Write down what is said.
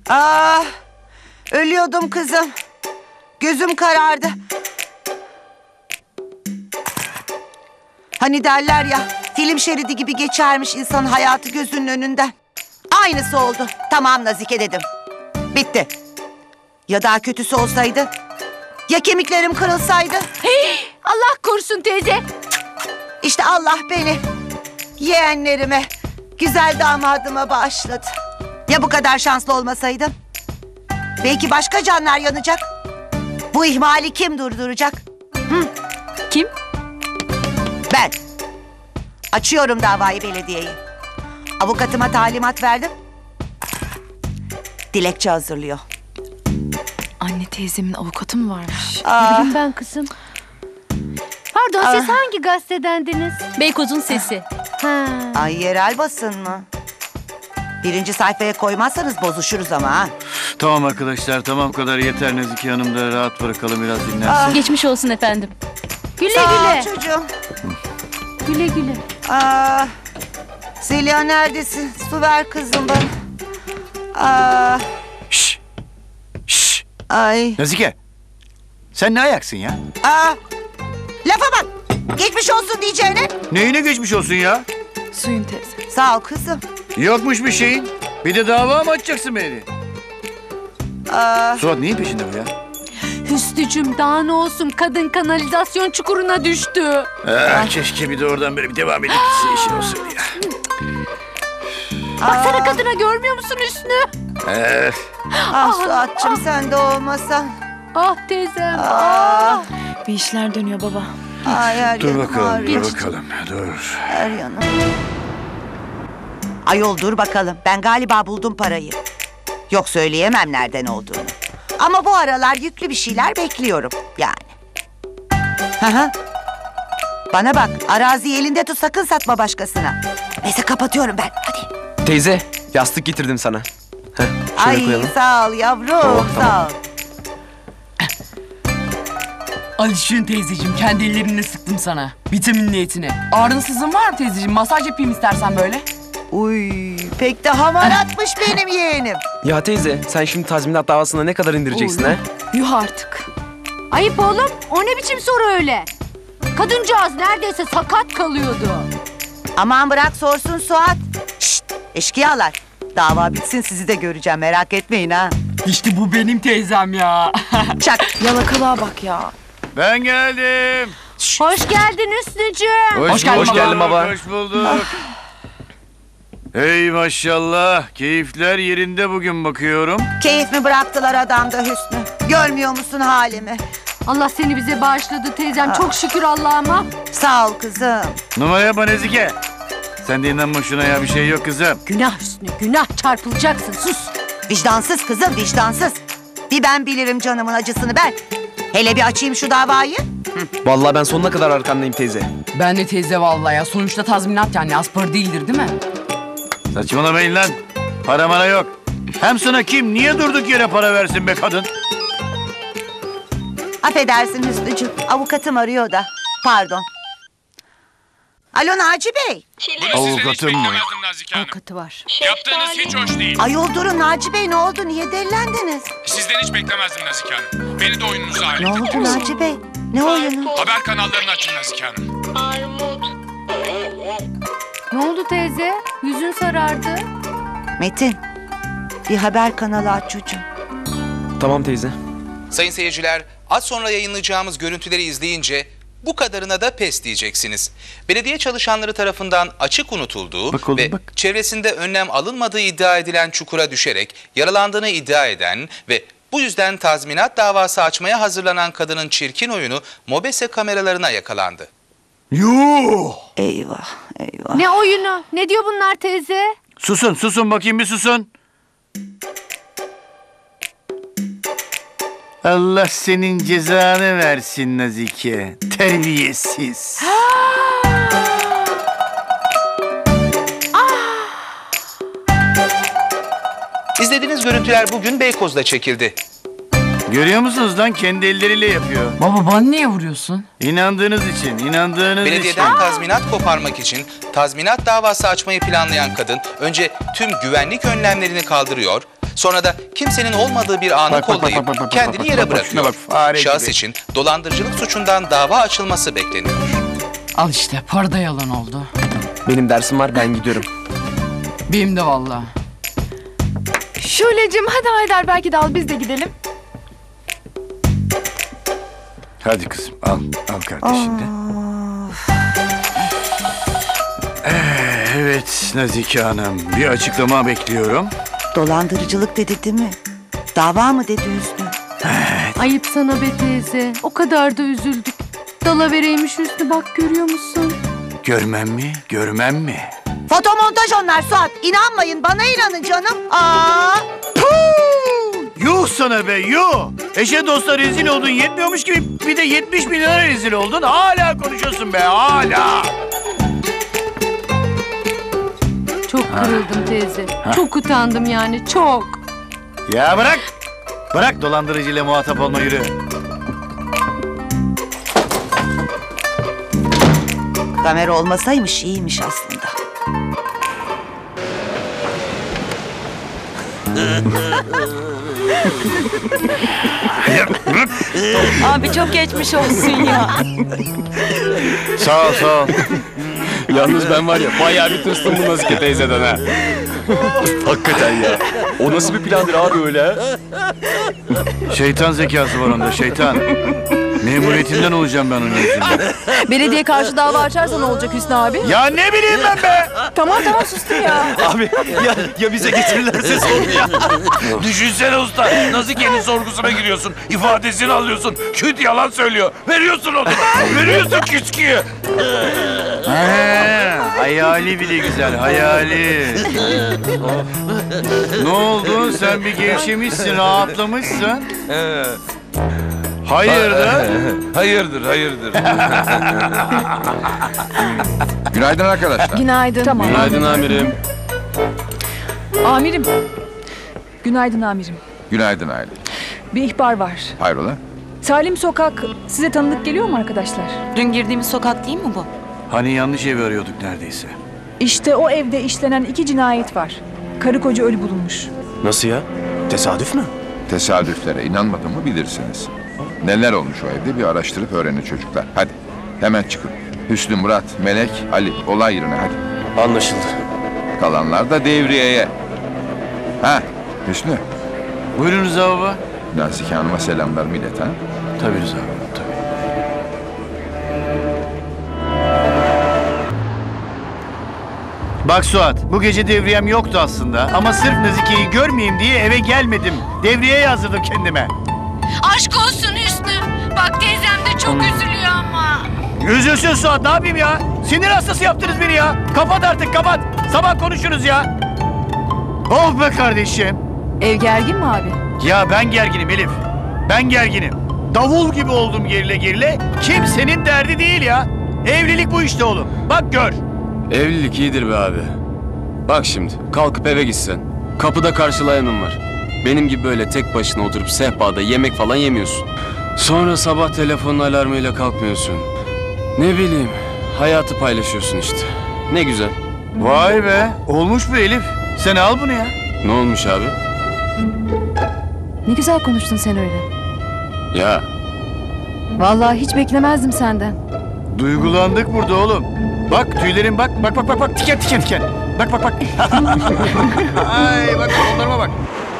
Ah, ölüyordum kızım. Gözüm karardı. Hani derler ya, film şeridi gibi geçermiş insan hayatı gözünün önünden. Aynısı oldu. Tamam Nazike dedim. Bitti. Ya daha kötüsü olsaydı? Ya kemiklerim kırılsaydı? Hey, Allah korusun teyze. İşte Allah beni yeğenlerime, güzel damadıma bağışladı. Ya bu kadar şanslı olmasaydım? Belki başka canlar yanacak. Bu ihmali kim durduracak? Hı? Kim? Ben. Açıyorum davayı belediyeye. Avukatıma talimat verdim. Dilekçe hazırlıyor. Anne teyzemin avukatı mı varmış? Bileyim ben kızım. Pardon siz hangi gazetedendiniz? Beykoz'un sesi. Ha. Ay yerel basın mı? Birinci sayfaya koymazsanız bozuşuruz ama ha. Tamam arkadaşlar, tamam, kadar yeter. Nezike Hanım da rahat bırakalım, biraz dinlensin. Geçmiş olsun efendim. Güle Sağ ol güle. çocuğum. Güle güle. Zeliha neredesin? Su ver kızım bana. Şşş! Şşş! Ay. Nezike! Sen ne ayaksın ya? Lafa bak. Geçmiş olsun diyeceğine. Neyine geçmiş olsun ya? Suyun teyze. Sağ ol kızım. Yokmuş bir şeyin. Bir de dava mı açacaksın beni? Suat neyin peşinde bu ya? Hüsnücüm daha ne olsun, kadın kanalizasyon çukuruna düştü. Keşke bir de oradan böyle bir devam edip gitse, işin olsun ya. Baksana kadına, görmüyor musun Hüsnü? Suat'cığım sen de olmasan. Ah teyzem. Bir işler dönüyor baba. Ay her Dur yanım bakalım, ağrıyor. dur bakalım, dur. Her yanım. Ayol dur bakalım. Ben galiba buldum parayı. Yok söyleyemem nereden olduğunu. Ama bu aralar yüklü bir şeyler bekliyorum yani. Hı. Bana bak, araziyi elinde tut, sakın satma başkasına. Neyse kapatıyorum ben, hadi. Teyze, yastık getirdim sana. Heh, şöyle Ay koyalım. sağ ol yavrum, Tamam. sağ ol. Alişin teyzeciğim, kendi ellerimle sıktım sana. Vitamin niyetine. Ağrınsızın var mı teyzeciğim? Masaj yapayım istersen böyle. Uy, pek de hamaratmış benim yeğenim. Ya teyze, sen şimdi tazminat davasına ne kadar indireceksin ha? Yuh artık. Ayıp oğlum. O ne biçim soru öyle? Kadıncağız neredeyse sakat kalıyordu. Aman bırak sorsun Suat. Şşt, eşkıyalar. Dava bitsin sizi de göreceğim, merak etmeyin ha. İşte bu benim teyzem ya. Çak. Yalakalığa bak ya. Ben geldim. Hoş geldin Hüsnücüğüm. Hoş geldin baba. Hoş bulduk. Hey maşallah, keyifler yerinde bugün bakıyorum. Keyif mi bıraktılar adamda Hüsnü? Görmüyor musun halimi? Allah seni bize bağışladı teyzem. Çok şükür Allah'ıma. Sağ ol kızım. Numara yapma Nezike. Sen de inanma şuna ya, bir şey yok kızım. Günah Hüsnü, günah. Çarpılacaksın. Sus. Vicdansız kızım, vicdansız. Bir ben bilirim canımın acısını ben. Hele bir açayım şu davayı. Vallahi ben sonuna kadar arkandayım teyze. Ben de teyze vallahi ya. Sonuçta tazminat yani, az para değildir değil mi? Saçmalamayın lan. Para mara yok. Hem sana kim, niye durduk yere para versin be kadın? Affedersin Hüsnücüğüm, avukatım arıyor da. Pardon. Alo Naci Bey. Avukatım mı? Avukatı var. Yaptığınız hiç hoş değil. Ayol durun Naci Bey, ne oldu? Niye delilendiniz? Sizden hiç beklemezdim Nazike Hanım. Beni de oyununuza dahil Ne oldu ettiniz. Naci Bey? Ne oyunu? Haber kanallarını açın Nazike Hanım. Ne oldu teyze? Yüzün sarardı. Metin, bir haber kanalı aç çocuğum. Tamam teyze. Sayın seyirciler, az sonra yayınlayacağımız görüntüleri izleyince bu kadarına da pes diyeceksiniz. Belediye çalışanları tarafından açık unutulduğu Bak oğlum, ve bak. çevresinde önlem alınmadığı iddia edilen çukura düşerek yaralandığını iddia eden ve bu yüzden tazminat davası açmaya hazırlanan kadının çirkin oyunu MOBESE kameralarına yakalandı. Yuh! Eyvah, eyvah. Ne oyunu? Ne diyor bunlar teyze? Susun, susun bakayım, bir susun. Allah senin cezanı versin Nazike. Terbiyesiz. İzlediğiniz görüntüler bugün Beykoz'da çekildi. Görüyor musunuz lan, kendi elleriyle yapıyor. Baba bana niye vuruyorsun? İnandığınız için, inandığınız Belediyeden için. tazminat koparmak için tazminat davası açmayı planlayan kadın önce tüm güvenlik önlemlerini kaldırıyor, Sonra da kimsenin olmadığı bir anı kollayıp kendini yere bırakıyor. Şahıs için dolandırıcılık suçundan dava açılması bekleniyor. Al işte para da yalan oldu. Benim dersim var, ben gidiyorum. Benim de vallahi. Şule'cim hadi Haydar belki de al biz de gidelim. Hadi kızım al kardeşini de. Evet Nazike Hanım, bir açıklama bekliyorum. Dolandırıcılık dedi değil mi? Dava mı dedi Hüsnü? Ayıp sana be teyze. O kadar da üzüldük. Dalavereymiş Hüsnü, bak görüyor musun? Görmem mi? Fotomontaj onlar Suat. İnanmayın, bana inanın canım. Yuh sana be yuh! Eşe dosta rezil oldun yetmiyormuş gibi bir de 70 bin lira rezil oldun. Hala konuşuyorsun be hala! Çok kırıldım teyze. Çok utandım yani, çok. Ya bırak! Bırak dolandırıcıyla muhatap olma, yürü. Kamera olmasaymış iyiymiş aslında. Abi çok geçmiş olsun ya. Sağ ol. Yalnız ben var ya, bayağı bir tırstım bu Nazike teyzeden ha. Hakikaten ya. O nasıl bir plandır abi öyle? Şeytan zekası var onda, şeytan. Memuriyetinden olacağım ben onun yüzünden. Belediye karşı dava açarsa ne olacak Hüsnü abi? Ya ne bileyim ben be! Tamam sustum ya. Abi ya bize getirirlerse sorun ya. Düşünsene usta, Nazike'nin sorgusuna giriyorsun, ifadesini alıyorsun, küt yalan söylüyor, veriyorsun onu, veriyorsun küsküyü. Hayali bile güzel, hayali. Ne oldu? Sen bir gevşemişsin, rahatlamışsın. Hayırdır? Hayırdır. Günaydın arkadaşlar. Günaydın. Tamam. Günaydın amirim. Amirim. Günaydın amirim. Günaydın Aylin. Bir ihbar var. Hayrola? Salim Sokak size tanıdık geliyor mu arkadaşlar? Dün girdiğimiz sokak değil mi bu? Hani yanlış evi arıyorduk neredeyse. İşte o evde işlenen 2 cinayet var. Karı koca ölü bulunmuş. Nasıl ya? Tesadüf mü? Tesadüflere inanmadın mı bilirsiniz. Neler olmuş o evde bir araştırıp öğrenin çocuklar. Hadi hemen çıkın. Hüsnü, Murat, Melek, Ali olay yerine hadi. Anlaşıldı. Kalanlar da devriyeye. Ha Hüsnü, Buyurun Rıza baba. Nazike Hanım'a selamlarımı ilet ha. Tabii Rıza baba, tabii. Bak Suat, bu gece devriyem yoktu aslında. Ama sırf Nazike'yi görmeyeyim diye eve gelmedim. Devriyeye yazdırdım kendime. Aşk olsun Hüsnü. Bak teyzem de çok üzülüyor ama. Üzülsün Suat, ne yapayım ya? Sinir hastası yaptınız beni ya. Kapat artık, kapat. Sabah konuşuruz ya. Oh be kardeşim. Ev gergin mi abi? Ya ben gerginim Elif. Ben gerginim. Davul gibi oldum gerile. Kimsenin derdi değil ya. Evlilik bu işte oğlum. Bak gör. Evlilik iyidir be abi. Bak şimdi, kalkıp eve gitsen. Kapıda karşılayanın var. Benim gibi böyle tek başına oturup sehpada yemek falan yemiyorsun. Sonra sabah telefonun alarmıyla kalkmıyorsun. Ne bileyim, hayatı paylaşıyorsun işte. Ne güzel. Vay be. Olmuş bu Elif. Sen al bunu ya. Ne olmuş abi? Ne güzel konuştun sen öyle. Ya Vallahi hiç beklemezdim senden. Duygulandık burada oğlum. Bak tüylerim bak. Tiken. Bak. Ay bak onlarıma bak.